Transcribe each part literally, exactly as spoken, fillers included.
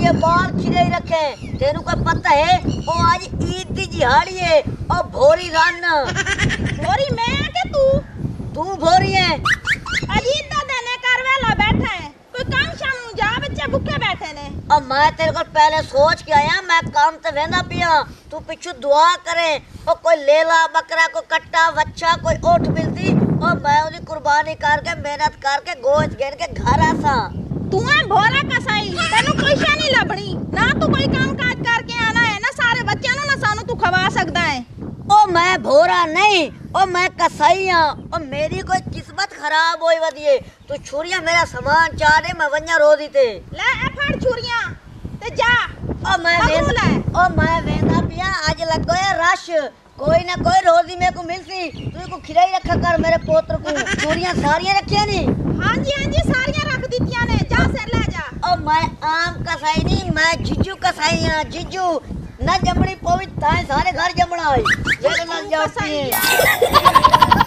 ये बाल खिले रखे तेनू कोई पता है ओ आज ईद दी दिहाड़ी है ओ भोरी रन भोरी मैं के तू तू भोरी है आज ईद दा दिन है घर वेला बैठा है कोई काम शाम नु जा बच्चे भूखे बैठे ने अब मैं तेरे को पहले सोच के आया मैं काम ते वेंदा पिया तू पिछू दुआ करे ओ कोई लेला बकरा को कट्टा बच्चा कोई ओठ मिलती और मैं उन्हें कुर्बानी करके मेहनत करके गोश्त घेर के घर आसा तू है भोला कसाई तेनू कोई शे नहीं लभनी ना तू कोई काम काज करके आना है ना सारे बच्चों नु ना सानू तू खवा सकदा है ओ मैं भोरा नहीं ओ मैं कसाई हां ओ मेरी कोई किस्मत खराब होई वदिए तू छुरियां मेरा सामान चाड़े मैं वन्या रोदी ते ले ए फड़ छुरियां ते जा ओ मैं वेंदा ओ मैं वेंदा पिया आज लगो है रश कोई ना कोई रोजी मेरे को मिलती तू को खिलाई रखा कर मेरे पोत्र को छुरियां सारियां रखिया नहीं हां जी हां जी सारियां रख दितियां ने जा सिर ले जा ओ मैं आम कसाई नहीं मैं जिजू कसाई हां जिजू ना जमड़ी पोवी ताए सारे घर जमना होई जेड़े लग जाती है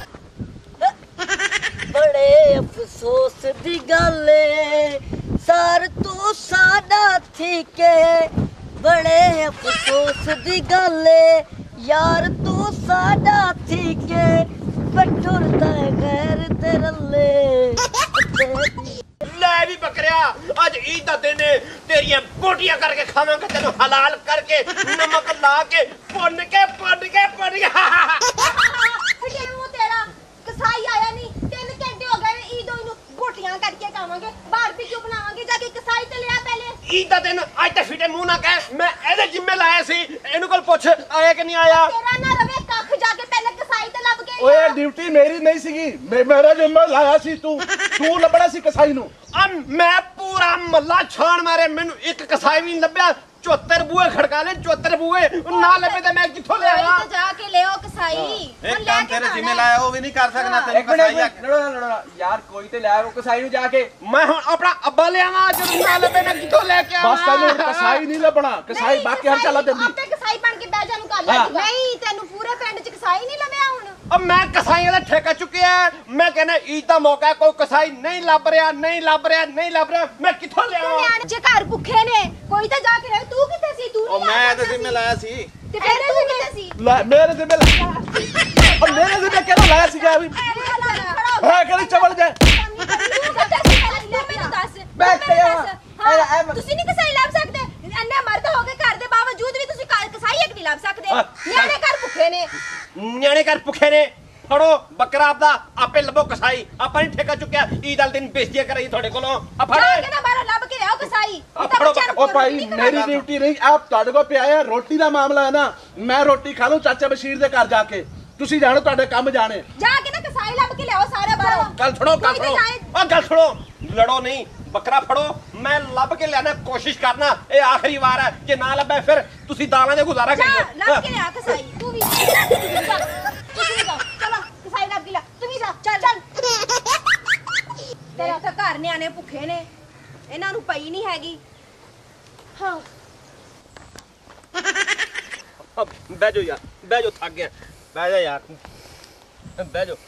बड़े अफसोस दी गल सर तू साडा थी के बड़े अफसोस दी गल यार तू साडा थी के पटुरता गैर तेरले ले भी बकरिया आज ईद दा दिन है तेरियां बोटियां करके खावांगे तेनु हलाल करके नमक ला के पुन के पुन के पुन के हटे वो तेरा कसाई आया नहीं तीन घंटे हो गए ईद नु बोटियां करके खावांगे बारबेक्यू बनावांगे जाके कसाई ते ले आ पहले ईद दा दिन आज तक फिटे मुंह ना कह मैं एदे जिम्मे लाया सी एनु कोल पूछ आया कि नहीं आया तेरा ना रवे कख जाके पहले कसाई ते लब के ओए ड्यूटी मेरी नहीं सीगी मैं मेरा जिम्मा लाया सी तू तू लबड़ा सी कसाई नु अब मैं पूरा मल्ला छाण मारे मेनू एक कसाई भी लब्या चौहत्तर बुए खड़का ले चौहत्तर बुए ना लबे ते मैं किथों ले आया तो जाके ले आओ कसाई एक काम तेरे जिम्मे लाया वो भी नहीं कर सकना तेरे कसाई लड़ो लड़ो यार कोई ते ले आओ कसाई नु जाके मैं हुन अपना अब्बा ले आवा जब ना लबे मैं किथों लेके आवा बस तैनू कसाई नहीं लबना कसाई बाकी हर चला देंदी आपे कसाई बन के बैजा नु कर ले नहीं तेनु पूरे पिंड च कसाई नहीं लबया हुन अब मैं कसाई वाला ठेका चुकिया मैं कहना ईद दा मौका है कोई कसाई नहीं लब रहा नहीं लब रहा नहीं लब रहा मैं किथों ले आवा जे घर भुखे ने कोई तो जाके रहे तू किथे सी तू ओ मैं ते जिम्मे लाया सी ते फिर तू किथे सी ले मेरे जिम्मे और मेरे जिम्मे केना लाया सी अभी हां करे चबल जाए बैठ के हां ਤੁਸੀਂ ਨਹੀਂ ਕਸਾਈ ਲੱਭ ਸਕਦੇ ਅੰਨੇ ਮਰਦ ਹੋ ਕੇ ਘਰ ਦੇ ਬਾਵਜੂਦ ਵੀ ਤੁਸੀਂ ਕਸਾਈ ਇੱਕ ਨਹੀਂ ਲੱਭ ਸਕਦੇ ਨਿਆਣੇ ਘਰ ਭੁੱਖੇ ਨੇ ਨਿਆਣੇ ਘਰ ਭੁੱਖੇ ਨੇ ਫੜੋ ਬੱਕਰਾ ਆਪਦਾ ਆਪੇ ਲੱਭੋ ਕਸਾਈ ਆਪਾਂ ਨਹੀਂ ਠੇਕਾ ਚੁੱਕਿਆ ਈਦ ਵਾਲੇ ਦਿਨ ਬੇਇੱਜ਼ਤੀ ਕਰਾਈ ਤੁਹਾਡੇ ਕੋਲੋਂ ਆ ਫੜ ਕੇ ਨਾ ਬਾਹਰ ਲੱਭ ਕੇ ਲਿਆਓ ਕਸਾਈ ओ भाई मेरी ड्यूटी नहीं आप ਤੁਹਾਡੇ ਕੋ ਪਿਆ ਹੈ रोटी ਦਾ ਮਾਮਲਾ ਹੈ ਨਾ ਮੈਂ ਰੋਟੀ ਖਾ ਲੂੰ ਚਾਚਾ ਬਸ਼ੀਰ ਦੇ ਘਰ ਜਾ ਕੇ ਤੁਸੀਂ ਜਾਣੋ ਤੁਹਾਡੇ ਕੰਮ ਜਾਣੇ ਜਾ ਕੇ ਨਾ ਕਸਾਈ ਲੱਭ ਕੇ ਲਿਆਓ ਸਾਰੇ ਬਾਹਰੋਂ ਗੱਲ ਸੁਣੋ ਗੱਲ ਸੁਣੋ ਆ ਗੱਲ ਸੁਣੋ ਲੜੋ ਨਹੀਂ ਬੱਕਰਾ ਫੜੋ ਮੈਂ ਲੱਭ ਕੇ ਲਿਆਣਾ ਕੋਸ਼ਿਸ਼ ਕਰਨਾ ਇਹ ਆਖਰੀ ਵਾਰ ਹੈ ਜੇ ਨਾ ਲੱਭੇ ਫਿਰ ਤੁਸੀਂ ਦਾਲਾਂ ਦੇ ਗੁਜ਼ਾਰਾ ਕਰਿਓ ਲੱਭ ਕੇ ਲਿਆ ਕਸਾਈ ਤੂੰ ਵੀ ਤੁਸੀਂ ਜਾ ਚਲੋ ਕਸਾਈ ਲੱਭ ਕੇ ਲਿਆ ਤੂੰ ਵੀ ਜਾ ਚੱਲ ਚੱਲ ਤੇਰਾ ਤਾਂ ਘਰ ਨਿਆਣੇ ਭੁੱਖੇ ਨੇ ਇਹਨਾਂ ਨੂੰ ਪਈ ਨਹੀਂ ਹੈਗੀ ਹਾਂ ਬਹਿ ਜਾਓ ਯਾਰ ਬਹਿ ਜਾਓ ਥੱਕ ਗਿਆ ਬਹਿ ਜਾ ਯਾਰ ਬਹਿ ਜਾਓ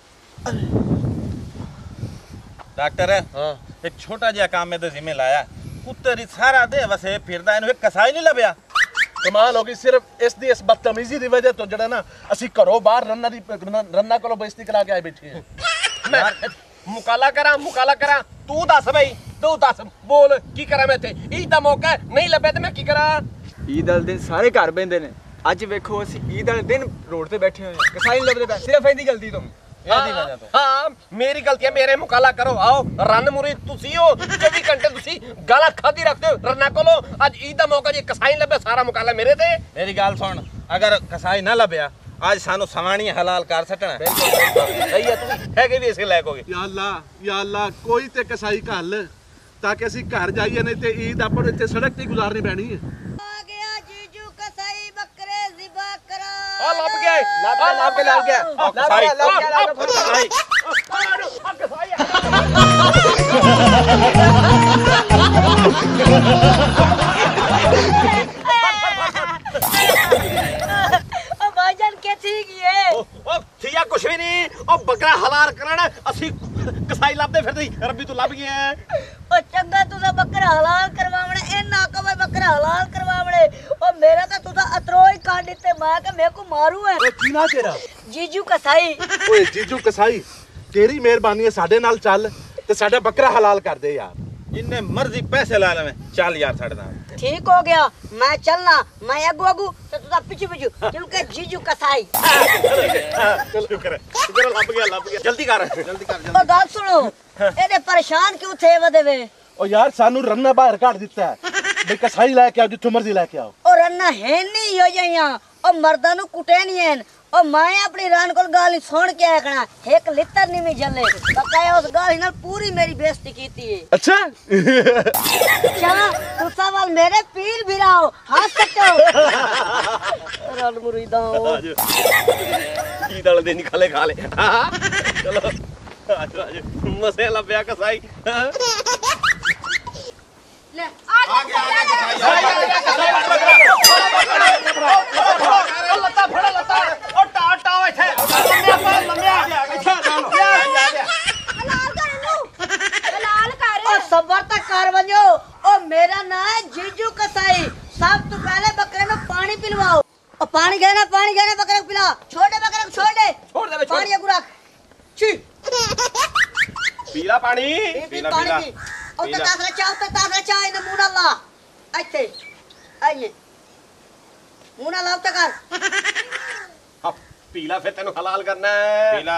डॉक्टर है हां एक छोटा जिहा काम में तो जिम्मे लाया कुत्ते री सारा दे वसे फिरदा इनु एक कसाई नहीं लभया कमाल होगी सिर्फ इस दी इस बदतमीजी दी वजह तो जड़ा ना ਅਸੀਂ ਘਰੋਂ ਬਾਹਰ ਰੰਨਾ ਦੀ ਰੰਨਾ ਕੋਲੋਂ ਬੇਇੱਜ਼ਤੀ ਕਰਾ ਕੇ ਆਏ ਬੈਠੇ ਹਾਂ ਯਾਰ ਮੁਕਾਲਾ ਕਰਾਂ ਮੁਕਾਲਾ ਕਰਾਂ ਤੂੰ ਦੱਸ ਬਈ ਤੂੰ ਦੱਸ ਬੋਲ ਕੀ ਕਰਾਂ ਮੈਂ ਇੱਥੇ ਈਦ ਦਾ ਮੌਕਾ ਹੈ ਨਹੀਂ ਲੱਭਿਆ ਤੇ ਮੈਂ ਕੀ ਕਰਾਂ ਈਦ ਵਾਲੇ ਦਿਨ ਸਾਰੇ ਘਰ ਬੈੰਦੇ ਨੇ ਅੱਜ ਵੇਖੋ ਅਸੀਂ ਈਦ ਵਾਲੇ ਦਿਨ ਰੋਡ ਤੇ ਬੈਠੇ ਹੋਏ ਹਾਂ ਕਸਾਈ ਲੱਭਦੇ ਪਏ ਸਿਰਫ ਇਹਦੀ ਗਲਤੀ ਤੋਂ ਇਹਦੀ ਵਜ੍ਹਾ ਤੋਂ ਹਾਂ ਮੇਰੀ ਗਲਤੀ ਹੈ ਮੇਰੇ ਮੁਕਾਲਾ ਕਰੋ ਆਓ ਰੰਨ ਮੁਰੀ ਤੁਸੀਂ ਹੋ ਚੌਵੀ ਘੰਟੇ ਤੁਸੀਂ ਗਾਲਾਂ ਖਾਦੀ ਰੱਖਦੇ ਹੋ ਰੰਨਾ ਕੋਲੋਂ ਅੱਜ ਈਦ ਦਾ ਮੌਕਾ ਜੇ ਕਸਾਈ ਲੱਭੇ ਸਾਰਾ ਮੁਕਾਲਾ ਮੇਰੇ ਤੇ मेरी गाल सुन अगर कसाई ना लभया आज सानू सवाणी हलाल कर सटना सही है तू है कि भी इसके लायक होगे या अल्लाह या अल्लाह कोई ते कसाई घल ताकि ਅਸੀਂ ਘਰ ਜਾਈਏ ਨਹੀਂ ਤੇ ਈਦ ਆਪਾਂ ਨੂੰ ਇੱਥੇ ਸੜਕ ਤੇ ਗੁਜ਼ਾਰਨੀ ਪੈਣੀ ਹੈ आ गया जीजू कसाई बकरे ज़िबा करा आ लप गया ਲੱਭ ਕੇ ਲੱਭ ਕੇ ਲੱਭ ਗਿਆ ਲੱਭ ਗਿਆ ਲੱਭ ਗਿਆ ਲੱਭ ਗਿਆ ओ भाईजान कैसी है ओ थिया कुछ भी नहीं ओ बकरा हलाल करना ਅਸੀਂ कसाई ਲੱਭਦੇ ਫਿਰਦੇ ਰब्बी तू ਲੱਭ ਗਿਆ ओ चंगा तुसा बकरा हलाल करवावना ए ना कवर बकरा हलाल करवावड़े और मेरा तो तुदा अतरो ही काट देते मैं के मेरे को मारू है ਓਏ ਕੀ ਨਾ ਤੇਰਾ जीजू कसाई ਓਏ ਜੀਜੂ ਕਸਾਈ ਤੇਰੀ ਮਿਹਰਬਾਨੀ ਹੈ ਸਾਡੇ ਨਾਲ ਚੱਲ ਤੇ ਸਾਡਾ ਬੱਕਰਾ ਹਲਾਲ ਕਰ ਦੇ ਯਾਰ जिन्ने मर्जी पैसे ला ले चल यार साढ़े नाल ठीक हो गया मैं चलना मैं अगू अगू तो तुदा पिछू पिछू क्योंकि जीजू कसाई शुक्र है शुक्र लब गया लब गया जल्दी कर जल्दी कर ओ गल सुनो एने परेशान क्यों थे वदे वे ਓ ਯਾਰ ਸਾਨੂੰ ਰੰਨਾ ਬਾਹਰ ਕੱਢ ਦਿੱਤਾ ਹੈ ਬਈ ਕਸਾਈ ਲੈ ਕੇ ਆਓ ਜਿੱਥੋਂ ਮਰਜ਼ੀ ਲੈ ਕੇ ਆਓ और रन्ना है नहीं हो जाइया और मर्दा नु कुटे नहीं है और मैं अपनी रान कोल गाल सुन के आखना एक लिटर नहीं में जले बकाया उस गाल नाल पूरी मेरी बेइज्जती कीती है ਅੱਛਾ अच्छा तू सवाल मेरे पीर भी रहो हंस सकते हो रल मुरीदा ईद वाले दिन ही खाले खा ले चलो आज आज मसे लब्या कसाई ले आ गया लत्ता फड़ा लत्ता ओ टा टा इथे लम्या लम्या हलाल कर नु हलाल कर और सबर तक कर वजो और मेरा नाम है जीजू कसाई सब तो पहले बकरे में पानी पिलवाओ और पानी गया पानी गया बकरे को पिला छोड़ दे बकरे को छोड़ दे छोड़ दे छोड़ पानी अगू रख छी पीला पानी पी पी पानी पी और तो तासरा चाह तो तासरा चाह इने मुंह ना ला ऐसे आइए मुंह ना ला तक कर अब पीला फिर तेनु हलाल करना है पीला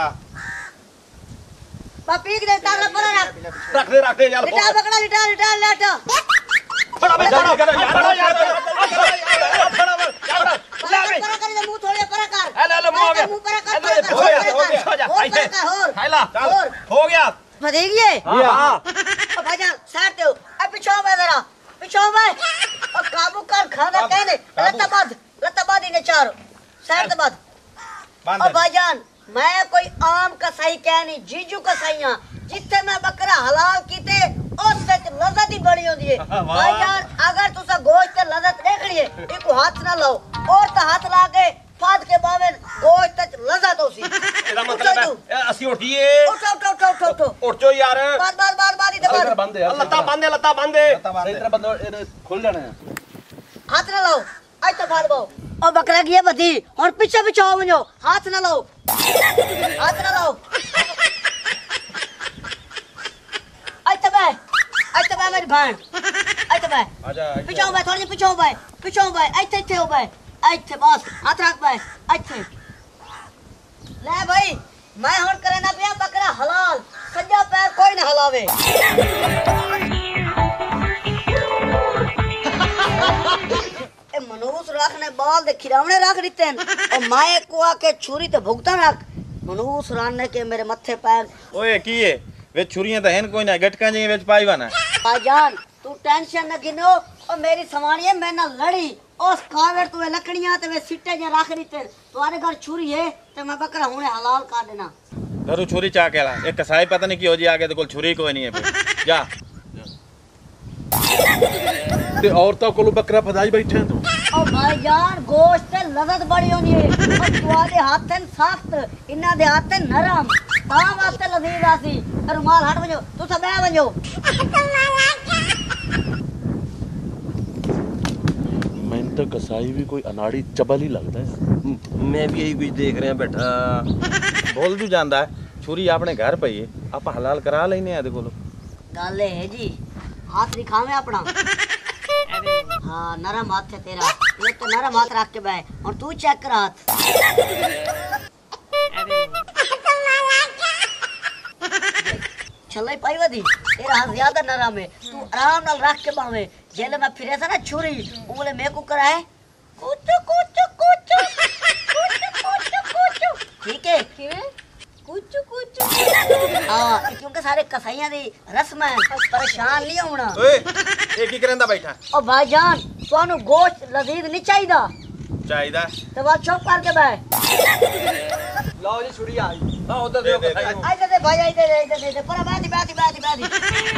पा पी के दे तासरा पर रख रख दे रख दे यार लिटा बकरा लिटा लिटा लेट फड़ा बे फड़ा कर यार फड़ा यार फड़ा यार पर कर दे मुंह थोड़े पर कर ले ले मुंह आ गया मुंह पर कर हो गया हो गया हो जा ऐसे और खाइला चल हो गया बदेगी है हां ओ भाईजान साथ दो अब पीछे मैं जरा पीछे मैं और काबू कर खाना कहने लता बाद लता बाद इन्हें चार साथ बाद और भाईजान मैं कोई आम कसाई कह नहीं जीजू कसाईया जिथे मैं बकरा हलाल कीते उस विच लज़त ही बड़ी होंदी है भाईजान अगर तुसा गोश्त ते लज़त देखनी है इको हाथ ना लाओ और तो हाथ ला के फाद के बावे गोश्त ते लज़त होसी ਇਹਦਾ ਮਤਲਬ ਹੈ ਅਸੀਂ ਉਠੀਏ उठो उठो उठो उठो उठो ਉੱਠ ਜੋ ਯਾਰ बाद बाद बाद बाद इधर बाद ਬੰਦ ਯਾਰ ਲੱਤਾਂ ਬੰਦੇ ਲੱਤਾਂ ਬੰਦੇ ਸਹੀ ਤਰ੍ਹਾਂ ਬੰਦ ਇਹਨੇ ਖੁੱਲ ਜਾਣਾ ਹੈ हाथ ना लाओ आज तो फाड़ दो ओ बकरा की बदी और पीछे पीछे आओ मुझो हाथ ना लाओ हाथ ना लाओ आज तो भाई आज तो भाई मेरी बहन आज तो भाई आजा पीछे आओ भाई थोड़ी पीछे आओ भाई पीछे आओ भाई आज थे हो भाई आज थे बस हाथ रख भाई आज थे ले भाई मैं हुन करे ना पिया बकरा हलाल सज्जा पैर कोई ना हलावे ए मनूस रखने बाल दे खिरावने रख दिते और माए को आके छुरी ते भुगता रख मनूस राने के मेरे मत्थे पैर ओए की है वे छुरियां तो हैं कोई ना गटका जी विच पाईवा ना भाईजान तू टेंशन न गिनो और मेरी सवारी है मैं ना लड़ी उस कावेर तू लकड़ियां ते वे सिट्टे जे रख दिते तुम्हारे घर छुरी है ते मैं बकरा हुने हलाल कर देना घरू छुरी चा के ला एक कसाई पता नहीं की हो जी आगे तो कोई छुरी कोई नहीं है फिर जा ਤੇ ਔਰਤਾਂ ਕੋਲੋਂ ਬੱਕਰਾ ਫਦਾਈ ਬੈਠੇ ਤੂੰ ओ भाईजान गोश्त ते लज़त बड़ी होनी है और तुम्हारे हाथ ते सख्त इना दे हाथ ते नरम ता वास्ते लजीज आसी रुमाल हट वजो तू सब बह वजो ਮੈਨੂੰ ਤਾਂ ਕਸਾਈ ਵੀ ਕੋਈ ਅਨਾੜੀ ਚਬਲ ਹੀ ਲੱਗਦਾ ਹੈ ਮੈਂ ਵੀ ਇਹੀ ਕੁਝ ਦੇਖ ਰਿਹਾ ਬੈਠਾ बोल जू जांदा है छुरी अपने घर पई है आप हलाल करा लेने आ कोलो गल है जी हाथ दिखावे अपना हाँ नरम हाथ है तेरा ये तो नरम हाथ रख के बैठ और तू चेक कर हाथ छल्लाई पाई वदी तेरा हाथ ज्यादा नरम है तू आराम नाल रख के बावे जेले मैं फिरे था ना छुरी उंगले मेरे को कराए कुचु कुचु कुचु कुचु कुचु कुचु ठीक है किवे कुचु कुचु हाँ क्योंकि सारे कसाईयां दी रस्म है परेशान नहीं होना ओए एक ही करंदा बैठा ओ भाईजान ਤੁਹਾਨੂੰ ਗੋਸ਼ਤ ਲਜ਼ੀਜ਼ ਨਹੀਂ ਚਾਹੀਦਾ ਚਾਹੀਦਾ ਤੇ ਬਾਅਦ ਚੁੱਪ ਕਰਕੇ ਬੈ ਲਓ ਜੀ ਛੁਰੀ ਆ ਗਈ ਹਾਂ ਉਧਰ ਦਿਓ ਕਸਾਈ ਨੂੰ ਆਈ ਤੇ ਭਾਈ ਆਈ ਤੇ ਆਈ ਤੇ ਤੇ ਪਰ ਬਾਦੀ ਬਾਦੀ ਬਾਦੀ ਬਾਦੀ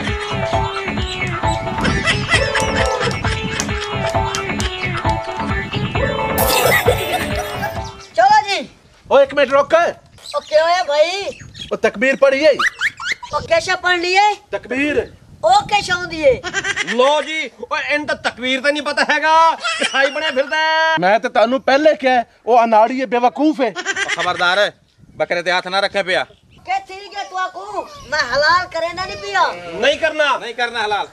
ਚਲੋ ਜੀ ਓ ਇੱਕ ਮਿੰਟ ਰੁਕ ओ क्या है भाई ਉਹ ਤਕਬੀਰ ਪੜੀਏ ओ कैसे पढ़ लिए ਤਕਬੀਰ ओके शाउंदी है ਲੋ ਜੀ ਓਏ ਇਹਨੂੰ ਤਾਂ ਤਕਬੀਰ ਤਾਂ ਨਹੀਂ ਪਤਾ ਹੈਗਾ ਕਸਾਈ ਬਣਿਆ ਫਿਰਦਾ ਹੈ। ਮੈਂ ਤੇ ਤੁਹਾਨੂੰ ਪਹਿਲੇ ਕਿਹਾ ਉਹ ਅਨਾੜੀ ਹੈ ਬੇਵਕੂਫ ਹੈ। खबरदार है बकरे ते हाथ ना रखे पिया। के ठीक है तो को मैं हलाल करे ना नहीं पिया ਨਹੀਂ ਕਰਨਾ नहीं करना हलाल।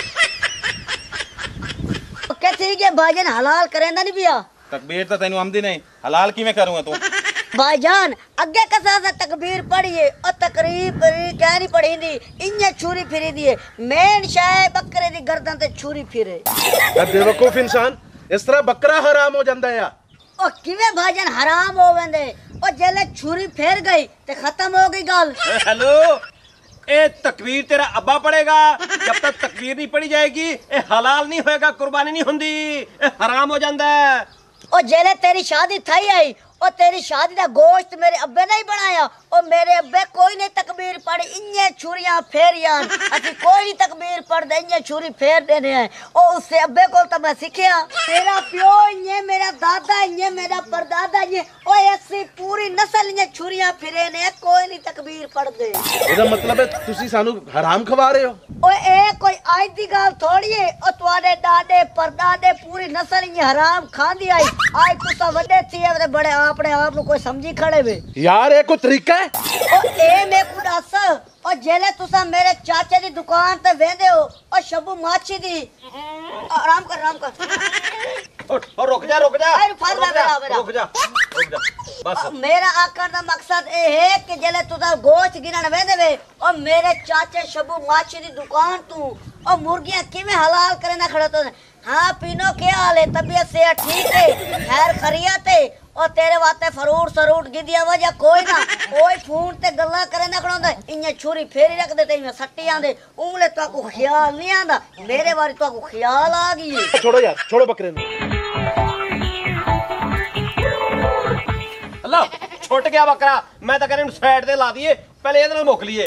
के ठीक है भाईजान हलाल करे ना नहीं पिया तकबीर तो तेनू आमदी नहीं हलाल किवें करूंगा तू। भाईजान अगे कसा सा तकबीर पढ़िए और तकरीब क्या नहीं पढ़ी दी इन्ने छुरी फिरी दी मेन शाय बकरे दी गर्दन ते छुरी फिरे ਇਹ ਬੇਵਕੂਫ ਇਨਸਾਨ ਇਸ ਤਰ੍ਹਾਂ ਬੱਕਰਾ ਹਰਾਮ ਹੋ ਜਾਂਦਾ ਆ। ओ किवे भाईजान हराम हो वेंदे ओ जेले छुरी फेर गई ते खत्म हो गई गल। हेलो ए तकबीर तेरा अब्बा पढ़ेगा जब तक तकबीर नहीं पढ़ी जाएगी ए हलाल नहीं होएगा कुर्बानी नहीं हुंदी ए हराम हो जांदा है। ओ जेले तेरी शादी थई आई ओ तेरी शादी दा गोश्त मेरे अब्बे ने ही बनाया ओ मेरे अब्बे कोई नहीं तकबीर पढ़ इन्ने छुरियां फेरियां असि कोई नहीं तकबीर पढ़ दे इन्ने छुरी फेर देने हैं ओ उससे अब्बे को तो मैं सीखिया तेरा प्यो इन्ने मेरा दादा इन्ने मेरा परदादा इन्ने ओ ऐसी पूरी नस्ल इन्ने छुरियां फिरे ने कोई नहीं तकबीर पढ़ दे। ਇਹਦਾ ਮਤਲਬ ਹੈ ਤੁਸੀਂ ਸਾਨੂੰ ਹਰਾਮ ਖਵਾ ਰਹੇ ਹੋ। ओ ए कोई आज दी गल थोड़ी है ओ तुहाडे दादे परदादे पूरी नस्ल इन्ने हराम खांदी आई आज तुसा वड्डे थी ते बड़े अपने आप नु कोई समझी खड़े वे यार ਇਹ ਕੋਈ ਤਰੀਕਾ ਹੈ। ओ ए मैं को दस ओ जेले तुसा मेरे चाचे दी दुकान ते वेंदे हो ओ शबू माछी दी आराम कर आराम कर उठ और रुक जा रुक जा अरे फड़ ले मेरा मेरा रुक जा रुक जा बस मेरा आकर दा मकसद ए है कि जेले तुसा गोश्त गिनन वेंदे वे ओ मेरे चाचे शबू माछी दी दुकान तू ओ मुर्गियां किवें हलाल करे ना खड़े तो हाँ पीनो क्या हाल है तबीयत से ठीक है खैर खरियत है और तेरे वास्ते फरूट सरूट गिदिया वजह कोई ना कोई फोन ते गल्ला करे ना खड़ोंदा इन्ने छुरी फेरी रख देते इन्ने सट्टी आंदे उंगले तो को ख्याल नहीं आंदा मेरे बारे तो को ख्याल आ गई है। छोड़ो यार छोड़ो बकरे ਨੂੰ। अल्लाह छुट गया बकरा मैं तो कहने साइड ते ला दिए पहले ਇਹਦੇ ਨਾਲ ਮੁੱਕ ਲਈਏ।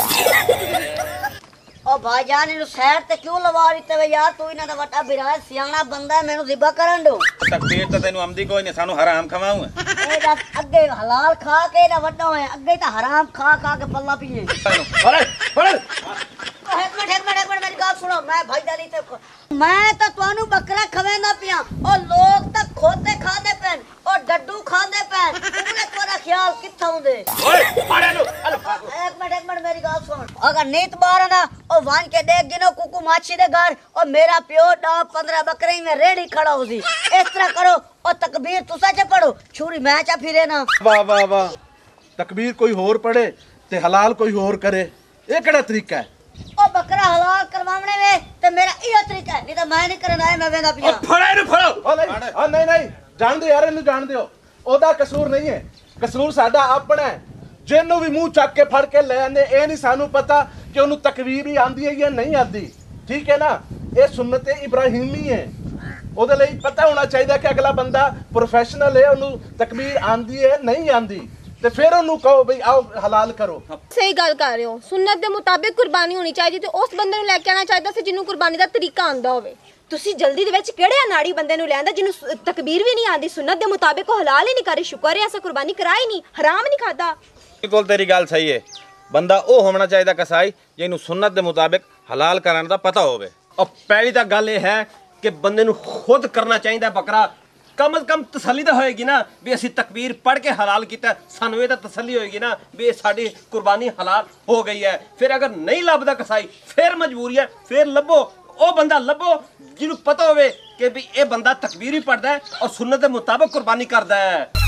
ओ भाईजान इनु साइड ते क्यों लवा रही वे यार तू इना दा वटा बिराज सियाना बंदा है मेनू जिबा करन दो। तकबीर तो तेनू आमदी कोई नहीं सानू हराम खवाऊं। ए दस अगे हलाल खा के ना वड्डा होया अगे तो हराम खा खा के पल्ला पिए। अरे अरे एक मिनट एक मिनट एक मिनट मेरी बात सुनो मैं भाईजानी ते मैं तो तुहानू बकरा खवेंदा पिया और लोग तो खोते खांदे पेन और डड्डू खांदे पेन उंगले तोरा ख्याल कित्था हुंदे। ओए अरे लो एक मिनट एक मिनट मेरी बात सुन अगर नीत बार ना और वान के देख गिनो कुकू माछी दे घर और मेरा प्यो दस पंद्रह बकरे में रेडी खड़ा हो सी इस तरह करो और तकबीर तुसा च पढ़ो छुरी मैं चा फिरे ना। वाह वाह वाह तकबीर कोई होर पढ़े ते हलाल कोई होर करे ये केड़ा तरीका है। ओ बकरा हलाल करवावने में ते मेरा इहो तरीका है नहीं तो मैं नहीं करना है मैं वेंदा पिया। फड़ो ਇਹਨੂੰ फड़ो ओ नहीं ओ नहीं नहीं ਜਾਣ ਦਿਓ ਯਾਰ ਇਹਨੂੰ ਜਾਣ ਦਿਓ ਉਹਦਾ ਕਸੂਰ ਨਹੀਂ ਹੈ ਕਸੂਰ ਸਾਡਾ ਆਪਣਾ ਹੈ ਜਿਹਨੂੰ ਵੀ ਮੂੰਹ ਚੱਕ ਕੇ ਫੜ ਕੇ ਲੈ ਆਂਦੇ ਇਹ ਨਹੀਂ ਸਾਨੂੰ ਪਤਾ ਕਿ ਉਹਨੂੰ ਤਕਬੀਰ ਹੀ ਆਂਦੀ ਹੈ ਜਾਂ ਨਹੀਂ ਆਂਦੀ ਠੀਕ ਹੈ ਨਾ ਇਹ ਸੁਨਨਤ ਇਬਰਾਹੀਮੀ ਹੈ ਉਹਦੇ ਲਈ ਪਤਾ ਹੋਣਾ ਚਾਹੀਦਾ ਕਿ ਅਗਲਾ ਬੰਦਾ ਪ੍ਰੋਫੈਸ਼ਨਲ ਹੈ ਉਹਨੂੰ ਤਕਬੀਰ ਆਂਦੀ ਹੈ ਨਹੀਂ ਆਂਦੀ ਤੇ ਫਿਰ ਉਹਨੂੰ ਕਹੋ ਬਈ ਆਓ ਹਲਾਲ ਕਰੋ। ਸਹੀ ਗੱਲ ਕਰ ਰਹੇ ਹੋ ਸੁਨਨਤ ਦੇ ਮੁਤਾਬਿਕ ਕੁਰਬਾਨੀ ਹੋਣੀ ਚਾਹੀਦੀ ਤੇ ਉਸ ਬੰਦੇ ਨੂੰ ਲੈ ਕੇ ਆਣਾ ਚਾਹੀਦਾ ਸੀ ਜਿਹਨੂੰ ਕੁਰਬਾਨੀ ਦਾ ਤਰੀਕਾ ਆਂਦਾ ਹੋਵੇ। ਤੁਸੀਂ ਜਲਦੀ ਦੇ ਵਿੱਚ ਕਿਹੜੇ ਅਨਾੜੀ ਬੰਦੇ ਨੂੰ ਲੈਂਦਾ ਜਿਹਨੂੰ ਤਕਬੀਰ ਵੀ ਨਹੀਂ ਆਂਦੀ ਸੁਨਨਤ ਦੇ ਮੁਤਾਬਿਕ ਉਹ ਹਲਾਲ ਹੀ ਨਹੀਂ ਕਰੇ ਸ਼ੁਕਰ ਹੈ ਅਸਾਂ ਕੁਰਬਾਨੀ ਕਰਾਈ ਨਹੀਂ ਹਰਾਮ ਨਹੀਂ ਖਾਦਾ। बिल्कुल तेरी गल सही है बंदा वो होना चाहिए कसाई जिन्हों सुन्नत के मुताबिक हलाल कराने का पता होवे। और पहली तो गल ये है कि बंदे नूं खुद करना चाहिए बकरा कम अज कम तसली तो होएगी ना भी असी तकबीर पढ़ के हलाल किया सानू ये तो तसली होएगी ना भी साड़ी कुर्बानी हलाल हो गई है। फिर अगर नहीं लभदा कसाई फिर मजबूरी है फिर लभो ओ बंदा लभो जिन्हों पता होवे कि भी ये बंदा तकबीर भी पढ़ता है और सुन्नत के मुताबिक कुर्बानी करता है।